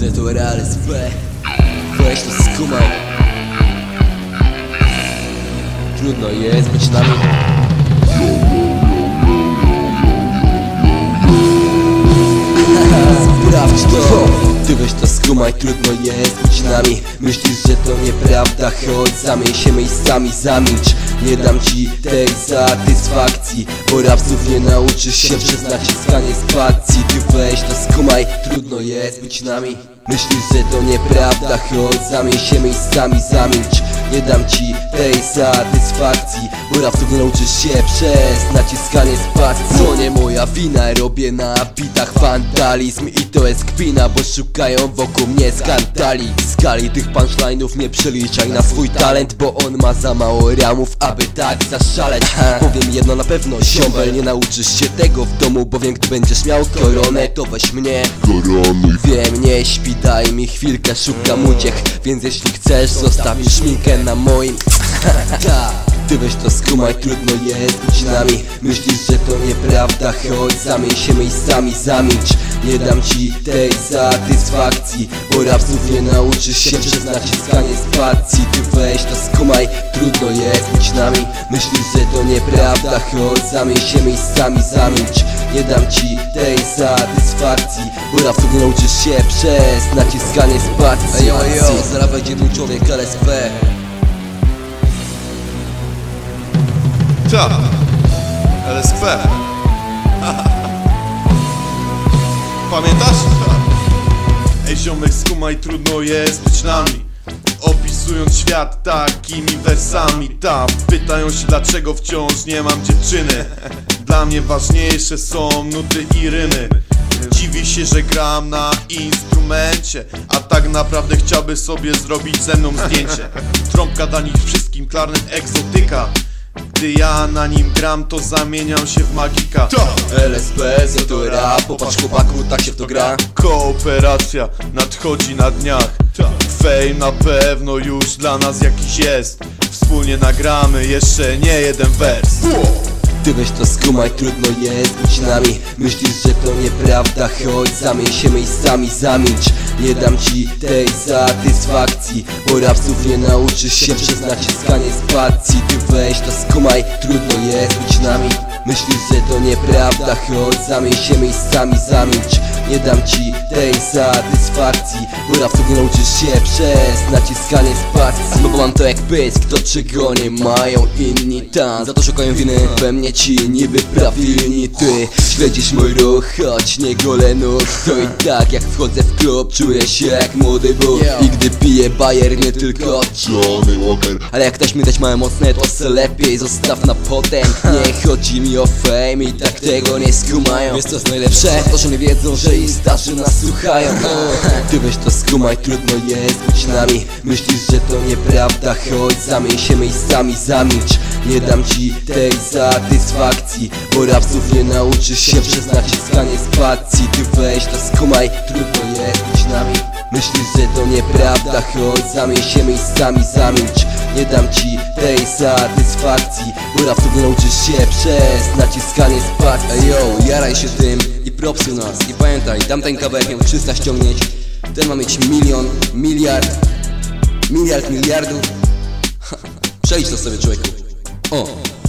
Z to Real SP. Weź to skumaj. Trudno jest być nami. Sprawdź to. Ty weź to skumaj, trudno jest być nami. Myślisz, że to nieprawda, chodź zamień się miejscami, zamilcz. Nie dam ci tej satysfakcji, bo rapsów nie nauczysz się przez naciskanie spacji. Ty weź to skumaj, trudno jest być nami. Myślisz, że to nieprawda, chodź zamień się miejscami, zamilcz. Nie dam ci tej satysfakcji, bo rapsów nie nauczysz się przez naciskanie spacji. To nie moja wina, robię na bitach wandalizm i to jest kpina, bo szukają wokół mnie skandali. Skali tych punchline'ów nie przeliczaj na swój talent, bo on ma za mało ramów, aby tak zaszaleć. Powiem jedno na pewno, ziombel, nie nauczysz się tego w domu, bowiem gdy będziesz miał koronę, to weź mnie koronuj. Wiem, nie śpi, daj mi chwilkę, szukam uciech, więc jeśli chcesz, zostawisz szminkę na moim. Ty weź to skumaj, trudno jest być nami. Myślisz, że to nieprawda, chodź zamień się miejscami, zamilcz. Nie dam ci tej satysfakcji, bo rapsów nie nauczysz się przez naciskanie spacji. Ty weź to skumaj, trudno jest być nami. Myślisz, że to nieprawda, chodź zamień się miejscami, zamilcz. Nie dam ci tej satysfakcji, bo rapsów nie nauczysz się przez naciskanie spacji. Ejo, zaraz będzie mój człowiek LSP. Tak, LSP. Pamiętasz? Ej ziomek, skumaj, trudno jest być nami. Opisując świat takimi wersami. Tam pytają się, dlaczego wciąż nie mam dziewczyny. Dla mnie ważniejsze są nuty i rymy. Dziwi się, że gram na instrumencie, a tak naprawdę chciałby sobie zrobić ze mną zdjęcie. Trąbka da nich wszystkim, klarnet egzotyka. Gdy ja na nim gram, to zamieniam się w magika. LSP, Z to rap, popatrz chłopaku, tak się w to gra. Kooperacja nadchodzi na dniach. Fame na pewno już dla nas jakiś jest. Wspólnie nagramy jeszcze nie jeden wers. Ty weź to skumaj, trudno jest być nami. Myślisz, że to nieprawda, chodź zamień się miejscami, zamilcz. Nie dam ci tej satysfakcji, bo rapsów nie nauczysz się przez naciskanie spacji. Ty weź to skumaj, trudno jest być nami. Myślisz, że to nieprawda, chodź zamień się miejscami, zamilcz. Nie dam ci tej satysfakcji, bo rapsów nie nauczysz się przez naciskanie spacji. No bo mam to jak pysk, to czego nie mają inni tam. Za to szukają winy we mnie ci niby prawilni. Ty śledzisz mój ruch, choć nie golę nóg. To i tak jak wchodzę w klub, czuję się jak młody Bóg. I gdy piję bajer, nie tylko Johnny Walker. Ale jak ktoś mi dać małe mocne, to se lepiej zostaw na potem. Nie chodzi mi o fame i tak tego nie skumają. Jest to najlepsze, to że nie wiedzą, że i starzy nas słuchają. Ty weź to skumaj, trudno jest być nami. Myślisz, że to nieprawda, chodź zamień się miejscami, zamilcz. Nie dam ci tej satysfakcji, bo rapsów nie nauczysz się przez naciskanie spacji. Ty weź to skumaj, trudno jest być nami. Myślisz, że to nieprawda, chodź zamień się miejscami, zamilcz. Nie dam ci tej satysfakcji, bo rapsów nie nauczysz się przez naciskanie spacji. Ejo, jaraj się tym i propsuj nas. I pamiętaj, dam ten kawałek, miał 300 ściągnięć. Ten ma mieć milion, miliardów. Przejdź to sobie, człowieku. O!